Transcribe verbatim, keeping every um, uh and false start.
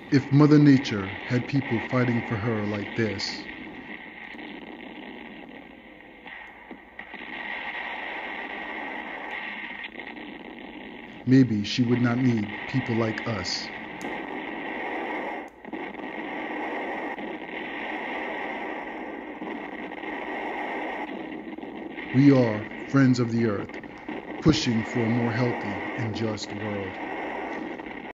If Mother Nature had people fighting for her like this, maybe she would not need people like us. We are friends of the earth, pushing for a more healthy and just world.